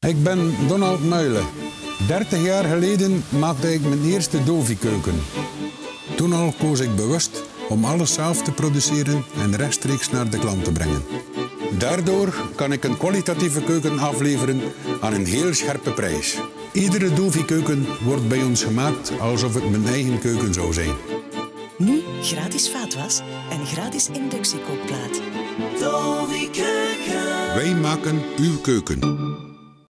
Ik ben Donald Muilen. 30 jaar geleden maakte ik mijn eerste Dovi-keuken. Toen al koos ik bewust om alles zelf te produceren en rechtstreeks naar de klant te brengen. Daardoor kan ik een kwalitatieve keuken afleveren aan een heel scherpe prijs. Iedere Dovi-keuken wordt bij ons gemaakt alsof het mijn eigen keuken zou zijn. Nu gratis vaatwas en gratis inductiekookplaat. Wij maken uw keuken.